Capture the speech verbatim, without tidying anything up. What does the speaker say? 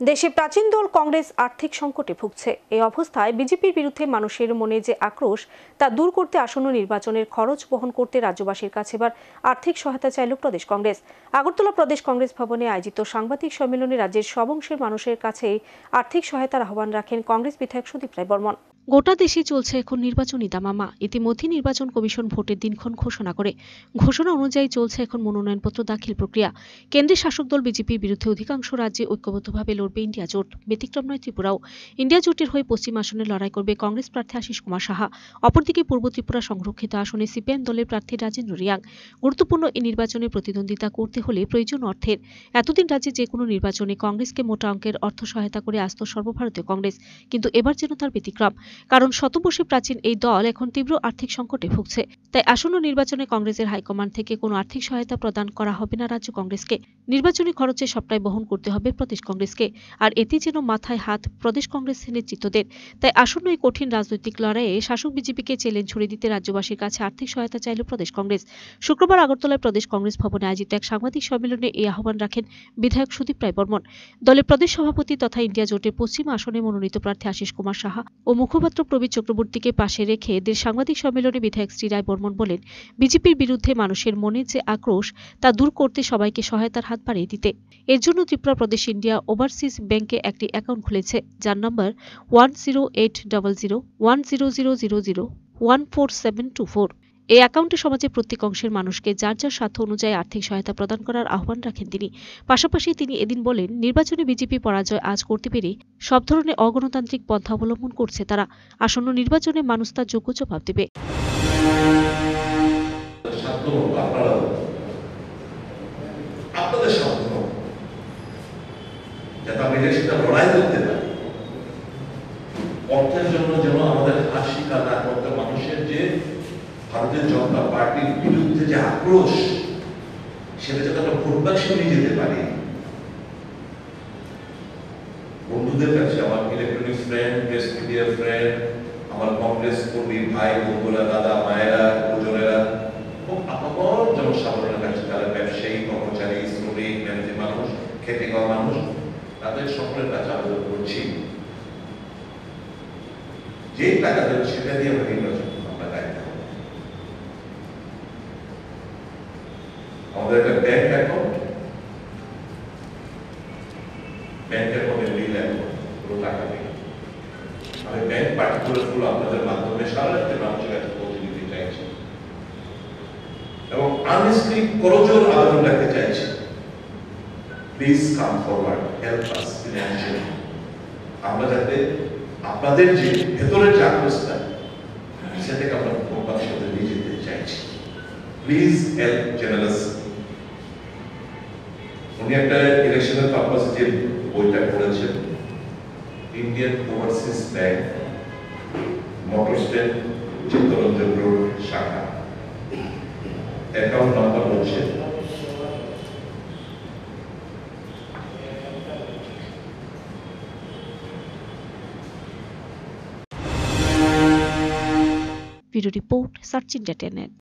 দেশে প্রাচীন দল কংগ্রেস আর্থিক সংকটে ভুগছে। এই অবস্থায় বিজেপির বিরুদ্ধে মানুষের মনে যে আক্রোশ তা দূর করতে আসন্ন নির্বাচনের খরচ বহন করতে রাজ্যবাসীর কাছে এবার আর্থিক সহায়তা চাইল প্রদেশ কংগ্রেস। আগরতলা প্রদেশ কংগ্রেস ভবনে আয়োজিত সাংবাদিক সম্মেলনে রাজ্যের সব অংশের মানুষের কাছে আর্থিক সহায়তার আহ্বান রাখেন কংগ্রেস বিধায়ক সুদীপ রায় বর্মন। গোটা দেশে চলছে এখন নির্বাচনী দামামা। ইতিমধ্যে নির্বাচন কমিশন ভোটের দিনক্ষণ ঘোষণা করে। ঘোষণা অনুযায়ী চলছে এখন মনোনয়নপত্র দাখিল প্রক্রিয়া। কেন্দ্রের শাসক দল বিজেপির বিরুদ্ধে অধিকাংশ রাজ্যে ঐক্যবদ্ধভাবে লড়বে ইন্ডিয়া জোট। ব্যতিক্রম নয় ত্রিপুরাও। ইন্ডিয়া জোটের হয়ে পশ্চিম আসনে লড়াই করবে কংগ্রেস প্রার্থী আশিস কুমার সাহা। অপরদিকে পূর্ব ত্রিপুরা সংরক্ষিত আসনে সিপিএম দলের প্রার্থী রাজেন্দ্র রিয়াং। গুরুত্বপূর্ণ এই নির্বাচনে প্রতিদ্বন্দ্বিতা করতে হলে প্রয়োজন অর্থের। এতদিন রাজ্যে যে কোনো নির্বাচনে কংগ্রেসকে মোটা অঙ্কের অর্থ সহায়তা করে আসত সর্বভারতীয় কংগ্রেস, কিন্তু এবার যেন তার ব্যতিক্রম। কারণ শতবর্ষী প্রাচীন এই দল এখন তীব্র আর্থিক সংকটে ভুগছে। তাই আসন্ন নির্বাচনে কংগ্রেসের হাইকমান্ড থেকে কোনো আর্থিক সহায়তা প্রদান করা হবে না রাজ্য কংগ্রেসকে। নির্বাচনী খরচে সবটাই বহন করতে হবে প্রদেশ কংগ্রেসকে। আর এতে যেন মাথায় হাত প্রদেশ কংগ্রেসের নেতৃত্বদের। তাই আসন্ন এই কঠিন রাজনৈতিক লড়াইয়ে শাসক বিজেপিকে চ্যালেঞ্জ ছুড়ে দিতে রাজ্যবাসীর কাছে আর্থিক সহায়তা চাইল প্রদেশ কংগ্রেস। শুক্রবার আগরতলায় প্রদেশ কংগ্রেস ভবনে আয়োজিত এক সাংবাদিক সম্মেলনে এই আহ্বান রাখেন বিধায়ক সুদীপ রায় বর্মন। দলের প্রদেশ সভাপতি তথা ইন্ডিয়া জোটের পশ্চিম আসনে মনোনীত প্রার্থী আশিস কুমার সাহা ও মুখপাত্র প্রবীর চক্রবর্তীকে পাশে রেখে এদের সাংবাদিক সম্মেলনে বিধায়ক শ্রী রায় বর্মন বলেন, বিজেপির বিরুদ্ধে মানুষের মনে যে আক্রোশ তা দূর করতে সবাইকে সহায়তার হাত বাড়িয়ে দিতে। এর জন্য ত্রিপুরা প্রদেশ ইন্ডিয়া ওভারসিজ ব্যাংকে একটি অ্যাকাউন্ট খুলেছে, যার number one zero eight double zero one zero zero zero zero one four seven two four. এই অ্যাকাউন্টে সমাজের প্রত্যেক অংশের মানুষকে যার যার সাধ্য অনুযায়ী আর্থিক সহায়তা প্রদান করার আহ্বান রাখেন তিনি। পাশাপাশি তিনি এদিন বলেন, নির্বাচনে বিজেপি পরাজয় আজ করতে পেরে সব ধরনের অগণতান্ত্রিক পন্থা অবলম্বন করছে তারা। আসন্ন নির্বাচনে মানুষ তার যোগ্য জবাব দেবে। অর্থের জন্য যেন আমাদের হাসি কান্না করতে মানুষের যে ভারতীয় জনতা পার্টির বিরুদ্ধে যে আক্রোশ, সেটা যাতে আমরা ভোট বাক্সে নিয়ে যেতে পারি। বন্ধুদের কাছে, আমার electronic friend, press media friend, আমার কংগ্রেস কর্মী ভাই বন্ধুরা, দাদা মায়েরা, গুরুজনেরা এবং আপামর জনসাধারণের কাছে, যারা ব্যবসায়ী, কর্মচারী, শ্রমিক, মেহনতি মানুষ, খেটে খাওয়া মানুষ, তাদের সকলের কাছে আবেদন করছি, যে টাকা দেবেন সেটা দিয়ে আমরা নির্বাচন আমরা দায়িত্ব করব। আমাদের একটা ব্যাংক অ্যাকাউন্ট, ব্যাংক অ্যাকাউন্টে নীল অ্যাকাউন্ট, পুরো টাকা নেই। আমি ব্যাংক পার্টিকুলার গুলো আপনাদের মাধ্যমে সারা রাজ্যের মানুষের কাছে পৌঁছে দিতে চাইছি এবং আনএসলি করজোর আবেদন রাখতে চাইছি, please come forward, help us financially. আমরা যাতে আপনাদের যে ভেতরের যে আক্রোশটা, সেটাকে আমরা ভোটার সাথে নিয়ে যেতে চাইছি, প্লিজ হেল্প জেনারেস। উনি একটা ইলেকশনের পারপাসে যে বইটা করেছেন, Indian overseas bank, motor stand, Chittaranjan road, শাখা। অ্যাকাউন্ট নাম্বার হচ্ছে ব্যুরো রিপোর্ট, সার্চ ইন্ডিয়া।